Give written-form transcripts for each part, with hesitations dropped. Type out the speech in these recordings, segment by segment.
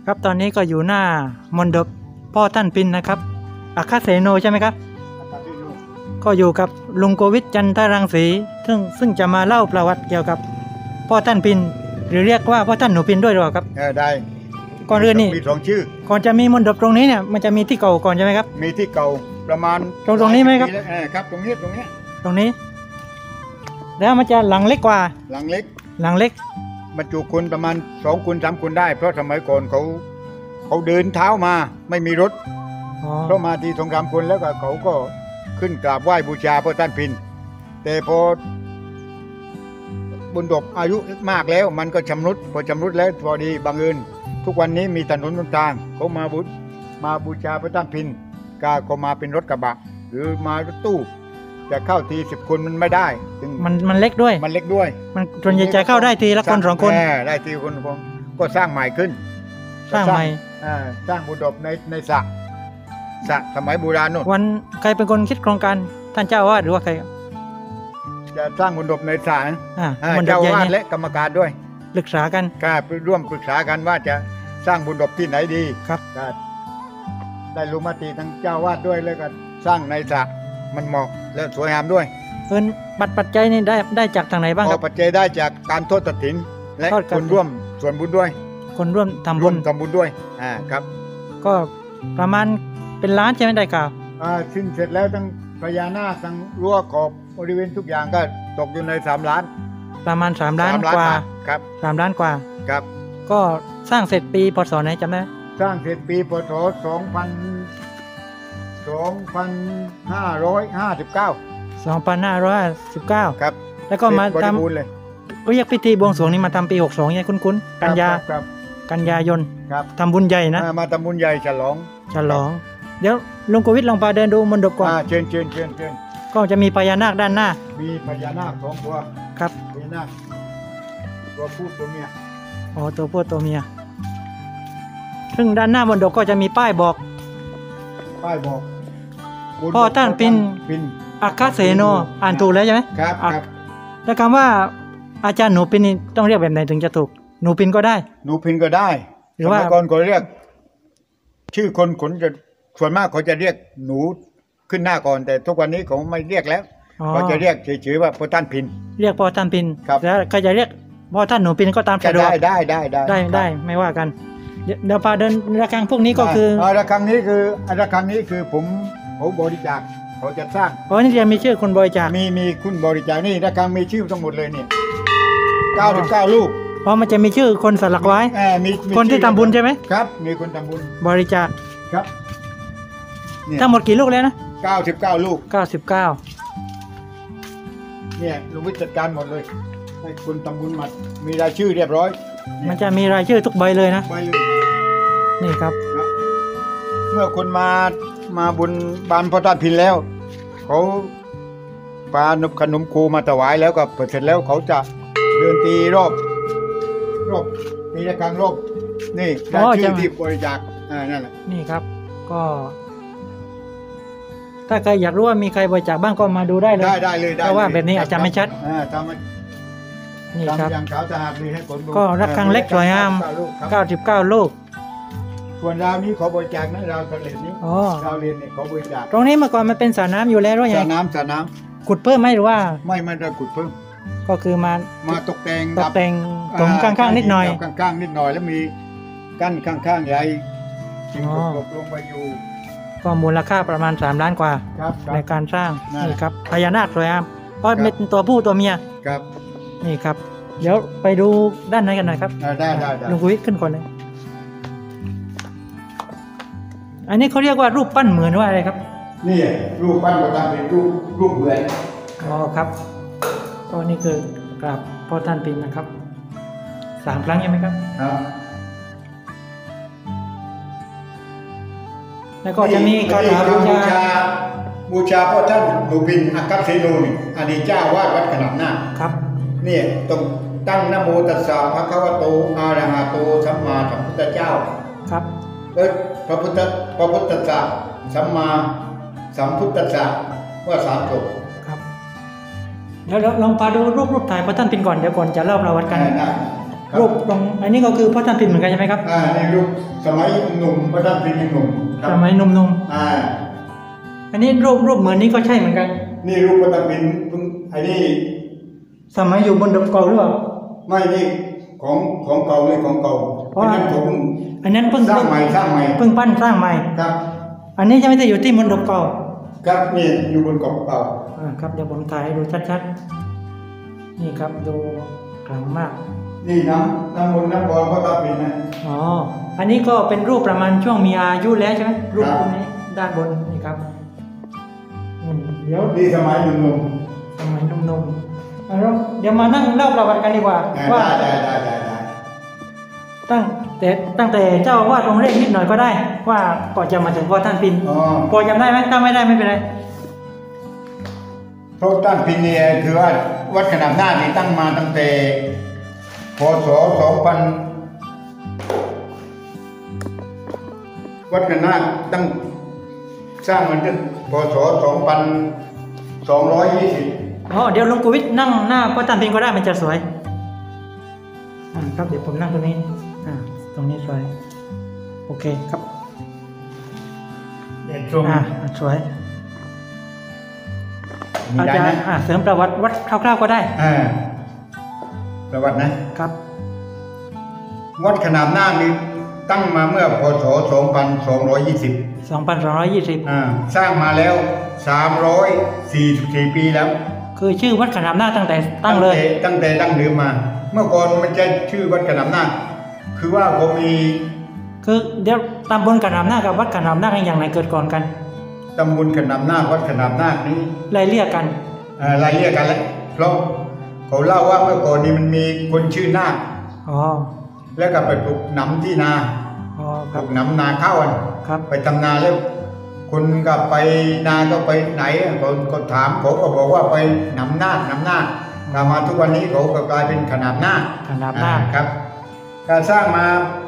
ครับตอนนี้ก็อยู่หน้ามณฑปพ่อท่านปินนะครับอัครเสโนใช่ไหมครับก็อยู่กับลุงโกวิทจันทรังสีซึ่งจะมาเล่าประวัติเกี่ยวกับพ่อท่านปินหรือเรียกว่าพ่อท่านหนูปินด้วยหรือเปล่าครับได้ก่อนอื่นนี่มี2 ชื่อก่อนจะมีมณฑปตรงนี้เนี่ยมันจะมีที่เก่าก่อนใช่ไหมครับมีที่เก่าประมาณตรงนี้ไหมครับครับตรงนี้แล้วมันจะหลังเล็กกว่าหลังเล็กบรรจุคนประมาณ2 คน 3 คนได้เพราะสมัยก่อนเขาเดินเท้ามาไม่มีรถเพราะมาที2-3 คนแล้วก็เขาก็ขึ้นกราบไหว้บูชาพ่อท่านพินแต่พอบุญดบอายุมากแล้วมันก็ชำรุดพอชำรุดแล้วพอดีบังเอิญทุกวันนี้มีถนนหนทางเขามาบูชาพระท่านพินก็มาเป็นรถกระบะหรือมารถตู้จะเข้าที10 คนมันไม่ได้มันเล็กด้วยมันส่วนใหญ่จะเข้าได้ทีละคน2 คนได้ทีคนก็สร้างใหม่ขึ้นสร้างใหม่สร้างบุญดบในสระสมัยโบราณนู่นวันใครเป็นคนคิดโครงการท่านเจ้าอาวาสหรือว่าใครจะสร้างบุญดบในสระเจ้าอาวาสและกรรมการด้วยปรึกษากันร่วมปรึกษากันว่าจะสร้างบุญดบที่ไหนดีครับได้รู้มติทั้งเจ้าวาดด้วยแล้วก็สร้างในสระมันเหมาะและสวยงามด้วยปัจจัยนี่ได้จากทางไหนบ้างครับปัจจัยได้จากการทอดกฐินและคนร่วมส่วนบุญด้วยคนร่วมทำบุญด้วยครับก็ประมาณเป็นล้านใช่ไหมได้ข่าวสิ้นเสร็จแล้วทั้งพญานาคทั้งรั้วขอบบริเวณทุกอย่างก็ตกอยู่ใน3 ล้านประมาณ3 ล้านกว่าครับ 3 ล้านกว่าครับก็สร้างเสร็จปีพศไหนจำได้สร้างเสร็จปีพศ2559ครับแล้วก็มาทำเรียกพิธีบวงสรวงนี้มาทำปี62เนี่ยคุ้นๆกันยายนทำบุญใหญ่นะมาทำบุญใหญ่ฉลองเดี๋ยวลุงโกวิทลองพาเดินดูมณฑปก่อนเชิญก็จะมีพญานาคด้านหน้ามีพญานาค2 ตัวครับพญานาคตัวผู้ตัวเมียตัวผู้ตัวเมียซึ่งด้านหน้ามณฑปก็จะมีป้ายบอกพ่อท่านปินอัครเสโนอ่านถูกแล้วใช่ไหมครับแล้วคำว่าอาจารย์หนูปินนี่ต้องเรียกแบบไหนถึงจะถูกหนูปินก็ได้หรือว่าก่อนก็เรียกชื่อคนจะส่วนมากเขาจะเรียกหนูขึ้นหน้าก่อนแต่ทุกวันนี้เขาไม่เรียกแล้วเขาจะเรียกเฉยๆว่าพ่อท่านพินเรียกพ่อท่านพินแล้วใครจะเรียกพ่อท่านหนูปินก็ตามสะดวกได้ไม่ว่ากันเดี๋ยวพาเดินระฆังพวกนี้ก็คือระฆังนี้คือผมบริจาคเขาจะสร้างนี่จะมีชื่อคนบริจาคมีคุณบริจาคนี่ระฆังมีชื่อทั้งหมดเลยนี่99 ลูกมันจะมีชื่อคนสลักไว้คนที่ทำบุญใช่ไหมครับมีคนทำบุญบริจาคครับทั้งหมดกี่ลูกแล้วนะ 99 ลูก 99 เนี่ยลุงวิทย์จัดการหมดเลยให้คุณทำบุญมามีรายชื่อเรียบร้อยมันจะมีรายชื่อทุกใบเลยนะใบเลยนี่ครับเมื่อคนมาบุญบานพ่อท่านพินแล้วเขาปาขนมโคมาถวายแล้วก็เสร็จแล้วเขาจะเดินตีรอบตีระฆังรอบนี่รายชื่อที่บริจาคนั่นแหละนี่ครับก็ถ้าใครอยากรู้ว่ามีใครบริจาคบ้างก็มาดูได้เลยได้เลยเพราะว่าแบบนี้อาจจะไม่ชัดนี่ครับก็ระฆังเล็กสวยงาม99 ลูกส่วนราวนี้ขอบริจาคนะราวทะเลนี้ราวเรียนเนี่ยขอบริจาคตรงนี้เมื่อก่อนมันเป็นสระน้ำอยู่แล้วหรือไงสระน้ำขุดเพิ่มไหมหรือว่าไม่ได้ขุดเพิ่มก็คือมาตกแต่งตรงข้างๆนิดหน่อยแล้วมีกั้นข้างๆใหญ่จึงตกลงไปอยู่ก็มูลค่าประมาณ3 ล้านกว่าในการสร้างนี่ครับพญานาคสวยงามเพราะเป็นตัวผู้ตัวเมียครับนี่ครับเดี๋ยวไปดูด้านในกันหน่อยครับได้ลุงกุยขึ้นก่อนเลยอันนี้เขาเรียกว่ารูปปั้นเหมือนว่าอะไรครับนี่รูปปั้นก็ทำเป็นรูปเหมือนครับก็นี่คือกราบพ่อท่านปินนะครับ3 ครั้งใช่ไหมครับแล้วก็จะมีการบูชาพ่อท่านหนูปินอัครเสโนนี่อดีตเจ้าวาดวัดขนำหน้าครับนี่ต้องตั้งนะโมตัสสะภะคะวะโตอะระหะโตสัมมาสัมพุทธเจ้าครับพระพุทธศาสนาสัมมาสัมพุทธศาสนาว่า3 จบครับแล้วลองพาดูรูปถ่ายพระท่านปินก่อนเดี๋ยวก่อนจะเล่าประวัติกันรูปตรงอันนี้ก็คือพ่อท่านพินเหมือนกันใช่ไหมครับนี่รูปสมัยหนุ่มพระท่านพินยังหนุ่มครับสมัยหนุ่มอ่าๆอันนี้รูปเหมือนนี้ก็ใช่เหมือนกันนี่รูปพระท่านพินเพิ่งไอ้นี่สมัยอยู่บนดมเก่าหรือเปล่าไม่นี่ของเก่าเลยของเก่าเพราะอันนั้นผมอันนั้นเพิ่งสร้างใหม่เพิ่งปั้นสร้างใหม่ครับอันนี้จะไม่ได้อยู่ที่มณฑปเก่าครับนี่อยู่บนเก่าเก่าครับเดี๋ยวผมถ่ายให้ดูชัดๆนี่ครับดูขลังมากนี่น้ำมนต์น้ำบอลพระท่านพินนะอ๋ออันนี้ก็เป็นรูปประมาณช่วงมีอายุแล้วใช่ไหมรูปครับนี้ด้านบนนี่ครับเดี๋ยวนี่สมัยหนุ่มสมัยหนุ่มๆแล้วเดี๋ยวมานั่งเล่าประวัติกันดีกว่าๆว่าได้ตั้งแต่เจ้าอาวาดองค์แรกนิดหน่อยก็ได้ ว่าก่อนจะมาถึงพ่อท่านพินอ๋อพอจำได้ไหมถ้าไม่ได้ไม่เป็นไรพระท่านพินเนี่ยคือว่าวัดขนาดหน้านี่ตั้งมาตั้งแต่พศ2000วัดขนาดหน้าตั้งสร้างมันตั้งพศ2220 อ๋อเดี๋ยวหลวงปู่วิทย์นั่งหน้าพ่อท่านพินก็ได้มันจะสวยครับเดี๋ยวผมนั่งตรงนี้ตรงนี้สวยโอเคครับเนี่ยชมสวยมีอาได้จารนะย์เสริมประวัติวัดคร่าวๆก็ได้ประวัตินะครับ วัดขนาดหน้านี่ตั้งมาเมื่อพศ2220 2220 สร้างมาแล้ว344ปีแล้วคือชื่อวัดขนามหน้าตั้งแต่ตั้งเลยตั้งแต่ดั้งเดิมมา เมื่อก่อนมันจะชื่อวัดขนามนาคคือว่าผมมีคือเดี๋ยวตำบลขนามหน้ากับวัดขนามหน้ากันอย่างไรเกิดก่อนกันตำบลขนามนาควัดขนามนาคนี้ไล่เรียกกันรายเรียกกันแล้วเพราะเขาเล่าว่าเมื่อก่อนนี้มันมีคนชื่อนาคอ๋อแล้วก็ไปปลูกหนำที่นาอ๋อปครัลูบกหนำนาข้าวกันครับไปทำนาแล้วคนก็ไปนาก็ไปไหนคนก็ถามเขาก็บอกว่าไปหนำนาคมาทุกวันนี้เขาก็กลายเป็นขนาดนาคขนามหน้าครับการสร้างมา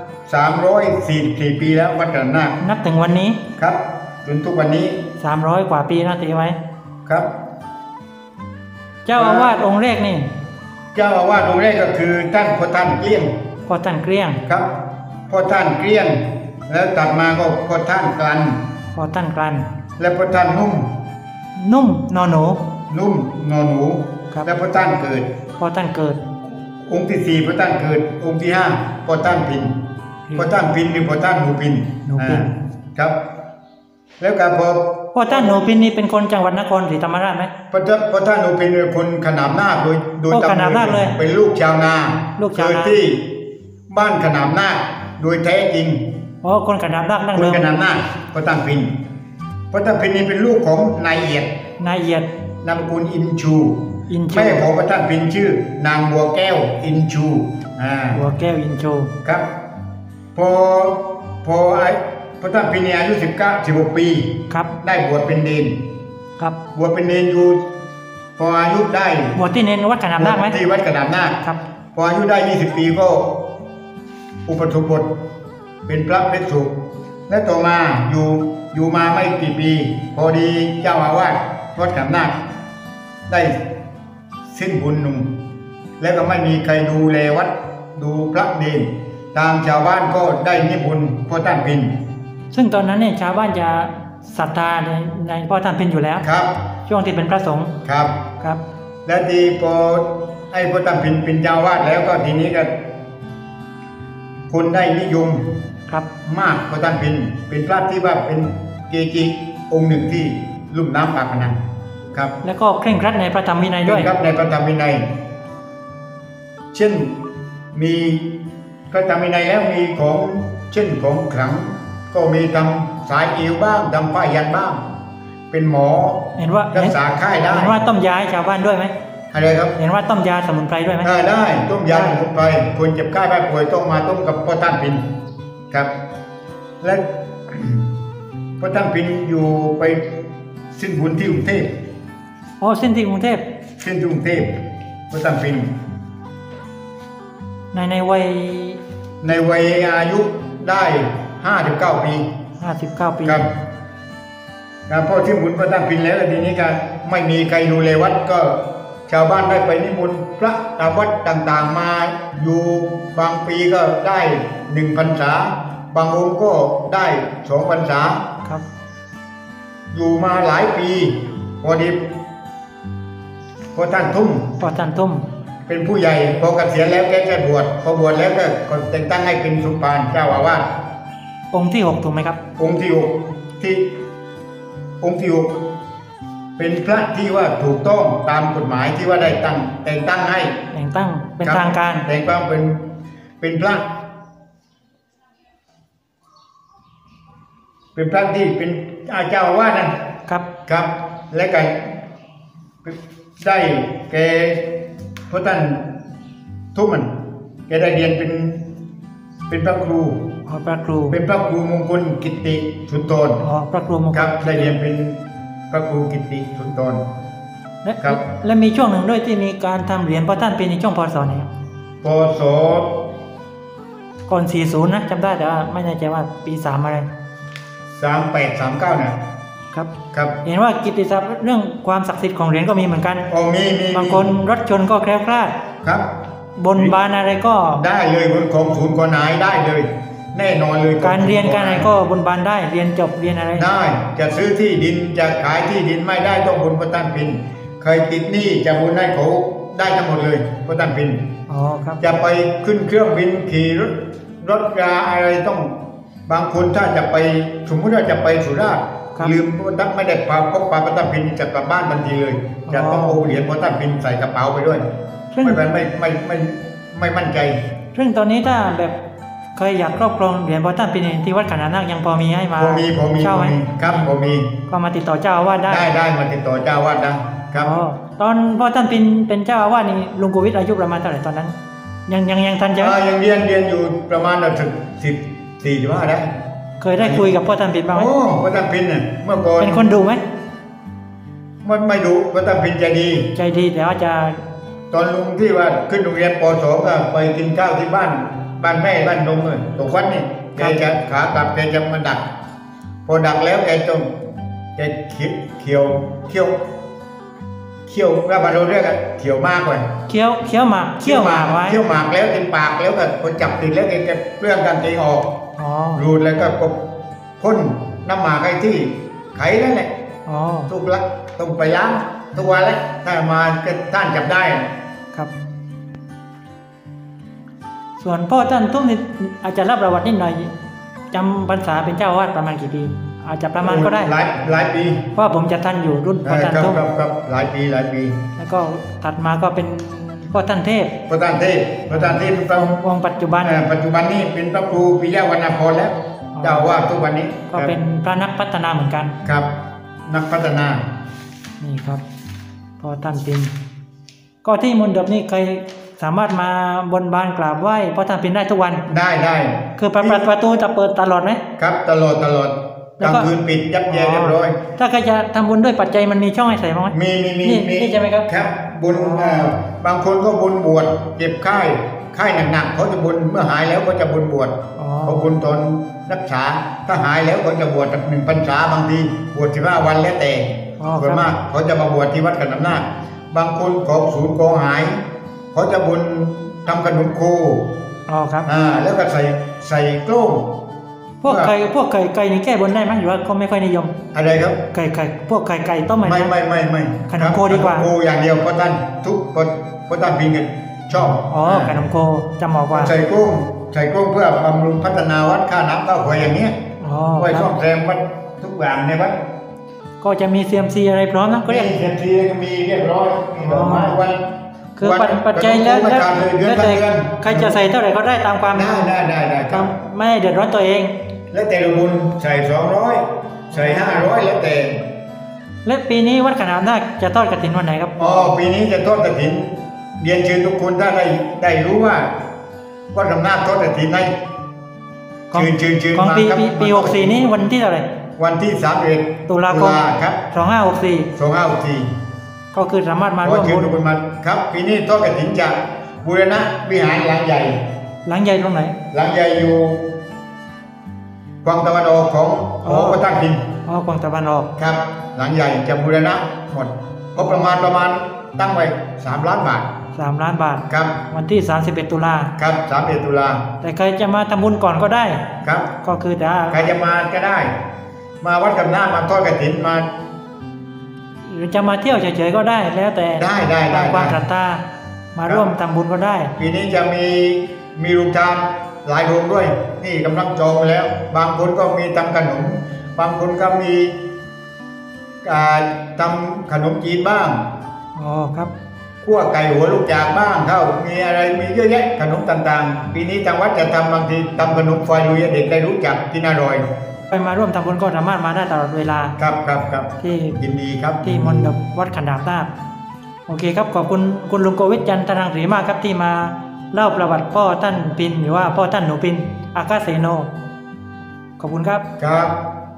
344ปีแล้ววัดขนาดนาคนับถึงวันนี้ครับจนทุกวันนี้ 300 กว่าปีนะตีไว้ครับเจ้าอาวาสองค์แรกนี่เจ้าอาวาสองค์แรกก็คือท่านพ่อท่านเกลี้ยงพ่อท่านเกลี้ยงครับพ่อท่านเกลี้ยง แล้วตัดมาก็พ่อท่านกลันพ่อท่านกลันและพ่อท่านนุ่มนุ่มนอหนูนุ่มนอนหนูครับและพ่อท่านเกิดพ่อท่านเกิดองค์ที่4พ่อท่านเกิด องค์ที่5พ่อท่านพินพ่อท่านพินหรือพ่อท่านหนูพินหนูพินครับ แล้วก็พอพ่อท่านหนูพินนี่เป็นคนจังหวัดนครศรีธรรมราชไหมพระท่านหนูพินเป็นคนขนามนาคโดยโอ้ตำขนามนาคเลยเป็นลูกชาวนาลูกชาวนาเกิดที่บ้านขนามนาคโดยแท้จริงอ๋อคนขนามหน้าดั้งคนเดิมขนามนาคพระท่านพินพระท่านพินนี่เป็นลูกของนายเอียดนายเอียดนามสกุลอินชูอินชูแม่ของพระท่านพินชื่อนางบัวแก้วอินชูหัวแก้วอินโชครับพอพระท่านพินอายุ16 ปีครับได้บวชเป็นเนนครับบวชเป็นเนนอยู่พออายุได้บวชที่เนนวัดขนามนาคไหมที่วัดขนามนาคครับพออายุได้20 ปีก็อุปถุบทเป็นพระภิกษุและต่อมาอยู่มาไม่กี่ปี พอดีเจ้าอาวาสวัดขนามนาคได้สิ้นบุญหนุ่มและก็ไม่มีใครดูแลวัดดูพระเนรตามชาวบ้านก็ได้นิมนต์พ่อท่านพินซึ่งตอนนั้นเนี่ยชาวบ้านจะศรัทธาในพ่อท่านพินอยู่แล้วครับช่วงที่เป็นพระสงฆ์ครับครับและทีพอไอ้พ่อท่านพินเป็นเจ้าอาวาสแล้วก็ทีนี้ก็คนได้นิยมครับมากพ่อท่านพินเป็นพระที่ว่าเป็นเกจิองค์หนึ่งที่ลุ่มน้ำปากพนังครับแล้วก็เคร่งครัดในพระธรรมวินัยด้วยครับในพระธรรมวินัยเช่นมีพระธรรมวินัยแล้วมีของเช่นของขลัง ก็มีทำสายเอวบ้างทำผ้ายันบ้าง เป็นหมอเห็นว่ารักษาไข้ได้เห็นว่าต้มยาให้ชาวบ้านด้วยไหมอะไรครับเห็นว่าต้มยาสมุนไพรด้วยไหมได้ต้มยาสมุนไพรคนเจ็บไข้ได้ป่วยต้องมาต้มกับพ่อท่านพินครับ และ พ่อท่านพินอยู่ไปสิ้นบุญที่กรุงเทพอ๋อเส้นที่กรุงเทพสิ้นที่กรุงเทพพ่อท่านพินในวัยในวัยอายุได้59 ปี 59 ปีครับพอสิ้นบุญพ่อท่านพินแล้วทีนี้ก็ไม่มีใครดูแลวัดก็ชาวบ้านได้ไปนิมนต์พระตามวัดต่างๆมาอยู่บางปีก็ได้1 พรรษาบางองค์ก็ได้2 พรรษาครับอยู่มาหลายปีพอดีพอท่านทุ่มพ่อท่านทุ่มเป็นผู้ใหญ่พอเกษียณแล้วแกจะบวชพอบวชแล้วก็แต่งตั้งให้เป็นสุภานเจ้าอาวาสองค์ที่ 6ถูกไหมครับองค์ที่หกที่องค์ที่หกเป็นพระที่ว่าถูกต้องตามกฎหมายที่ว่าได้แต่งตั้งให้แต่งตั้งเป็นครับทางการแต่งตั้งเป็นพระที่เป็นเจ้าอาวาสนั่นครับครับ และก็ได้แกพระท่านทุ่มแกได้เรียนเป็นพระครูอ๋อพระครูเป็นพระครูมงคลกิตติสุนทรอ๋อพระครูมงคครัลบได้เรียนเป็นพระครูกิตติสุนทรและครับและมีช่วงหนึ่งด้วยที่มีการทำเหรียญพ่อท่านเป็นในช่วงพศไหนครับปศก่อน 40 นะจำได้แต่ว่าไม่แน่ใจว่าปี 3 อะไร 3839นะครับ ครับเห็นว่ากิตติศัพท์เรื่องความศักดิ์สิทธิ์ของเหรียญก็มีเหมือนกันโอ้มีบางคนรถชนก็แคล้วคลาดครับบนบานอะไรก็ได้เลยบนของศูนย์กนายได้เลย แน่นอนเลยการเรียนการอะไรก็บนบานได้เรียนจบเรียนอะไรได้จะซื้อที่ดินจะขายที่ดินไม่ได้ต้องบนพระท่านพินเคยติดหนี้จะบุญให้เขาได้ทั้งหมดเลยพระท่านพินอ๋อครับจะไปขึ้นเครื่องบินขี่รถราอะไรต้องบางคนถ้าจะไปสมมติว่าจะไปสุราษฎร์ครับลืมพระท่านไม่ได้พกพาพระท่านพินจะกลับบ้านทันทีเลย จะต้องเอาเหรียญพระท่านพินใส่กระเป๋าไปด้วยซึ่งไม่มั่นใจซึ่งตอนนี้ถ้าแบบเคยอยากครอบครองเหรียญพ่อท่านเป็นที่วัดขนาดนักยังพอมีให้มาพอมีเช่าไหมครับพอมีก็มาติดต่อเจ้าอาวาสได้ได้มาติดต่อเจ้าอาวาดนะครับอ๋อตอนพ่อท่านเป็นเจ้าอาวาสนี่ลุงโควิดอายุประมาณเท่าไหร่ตอนนั้น ยังทันจะยังเรียนอยู่ประมาณ14-15ได้เคยได้คุยกับพ่อท่านเป็นบ้างไหมโอ้พระท่านพินเนี่ยเมื่อก่อนเป็นคนดูไหมไม่ดูพระท่านพินใจดีใจดีแต่ว่าจะตอนลุงที่ว่าขึ้นโรงเรียนป .2 ก็ไปกินข้าวที่บ้านแม่บ้านนงเลยตรงวัดนี่แกจะขากลับแกจะมาดัก พอดักแล้วแกเขียวว่าบาเราเรียกอะเขียวมากกว่าเคี้ยวหมากไว้เคี้ยวหมากแล้วติดปากแล้วก็พอจับติดแล้วแกจะเรื่องการตีออกอ๋อรูดแล้วก็พ่นน้ำหมากไอ้ที่ไขนั่นแหละอ๋อทุกละต้องไปล้างทุกวันแล้วถ้ามาก็ท่านจับได้ครับ ส่วนพ่อท่านตุ้มนี่อาจจะรับประวัตินิดหน่อยจำพรรษาเป็นเจ้าอาวาสประมาณกี่ปีอาจจะประมาณก็ได้หลายปีเพราะว่าผมจะทันอยู่รุ่นพ่อท่านตุ้มครับหลายปีแล้วก็ถัดมาก็เป็นพ่อท่านเทพพระท่านเทพเป็นพระองค์ปัจจุบันปัจจุบันนี้เป็นพระครูปิยวรรณพรแล้วอ๋อเจ้าอาวาสทุกวันนี้ก็เป็นพระนักพัฒนาเหมือนกันครับ นักพัฒนานี่ครับพ่อท่านปินก็ที่มณฑปนี่เคยสามารถมาบนบานกราบไหว้พ่อท่านปินได้ทุกวันได้คือประตูจะเปิดตลอดไหมครับตลอดกแล้ลาว งก็คืนปิดยับแย่เรียบร้อยถ้าใครจะทำบุญด้วยปัจจัยมันมีช่องให้ใส่บ้างไหมมีนี่ใช่ไหมครับครับบุญบางคนก็บุญบวชเจ็บไข้หนักๆเขาจะบุญเมื่อหายแล้วก็จะบุญบวชอ๋อเขาบุญตอนรักษาถ้าหายแล้วเขาจะบวช1 พรรษาบางทีบวช15 วันแล้วแต่อ๋อส่วนครับมากเขาจะมาบวชที่วัดกันอำนาจบางคนของศูนย์กองหายเขาจะบุญทำขนมโคอ๋อครับแล้วก็ใส่กล้องพวกไก่นี่แก้บนได้ไหมหรือว่าก็ไม่ค่อยนิยมอะไรครับพวกไก่ต้มไหมไม่ขนมโคดีกว่าขนมโคอย่างเดียวเพราะท่านเพราะท่านพิงกันชอบอ๋อขนมโคจะเหมาะกว่าใส่กล้องเพื่อบำรุงพัฒนาวัดค่าน้ำค่าไฟอย่างเนี้ยอ๋อไว้คซ่รัอบ มแซมวัดทุกอย่างในวัดก็จะมีเซียมซีอะไรพร้อมนะก็เรียกเทียนทีก็มีเรียบร้อยมีดอกไม้วันคือวันปัจจัยแล้วประกาศเลยเดือนแต่เดือนใครจะใส่เท่าไหร่ก็ได้ตามความได้ครับไม่เดือดร้อนตัวเองแล้วแต่ละบุญใส่200ใส่500แล้วแต่และปีนี้วัดขนาดนาคจะทอดกฐินวันไหนครับปีนี้จะทอดกฐินเรียนเชิญทุกคนถ้าได้รู้ว่าวัดอำนาจทอดกฐินให้ของเชิญของมาปีครับปี64นี้วันที่เท่าไหร่วันที่31 ตุลาคมครับ 2564 2564 ก็คือสามารถมาขร่อวมเชิญบุญทุกคนมาครับ ปีนี้ทอดกฐินจะบูรณะวิหารหลังใหญ่หลังใหญ่ตรงไหนหลังใหญ่อยู่ฝั่งตะวันออกของหอพระท่านพิมพ์อ๋อกวางตะวันออกครับ หลังใหญ่จะบูรณะหมดก็ประมาณตั้งไว้3 ล้านบาท 3 ล้านบาทครับวันที่ 31 ตุลาครับ31 ตุลาแต่ใครจะมาทำบุญก่อนก็ได้ครับก็คือจะใครจะมาก็ได้ มาวัดกำนามาทอดกฐินมาหรือจะมาเที่ยวเฉยๆก็ได้ แล้วแต่ได้ตามความศรัทธามาร่วมทำบุญก็ได้ปีนี้จะมีโรงทานหลายโรงด้วย นี่กำลังจองไปแล้ว บางคนก็มีทำขนม บางคนก็มีทำขนมจีนบ้างอ๋อครับคั่วไก่หัวลูกจากบ้างเท่ามีอะไรมีเยอะแยะขนมต่างๆ ปีนี้ทางวัดจะทำบางทีทำขนมไฟลุยให้เด็กได้รู้จักกินอร่อยไปมาร่วมทำบุญก็สามารถมาได้ตลอดเวลาครับครับครับที่ยินดีครับที่มณฑปวัดขันดาบนาบโอเคครับขอบคุณคุณลุงโกวิทจันทรังสีมากครับที่มาเล่าประวัติพ่อท่านปินหรือว่าพ่อท่านหนูปินอาคาเสโนขอบคุณครับครับ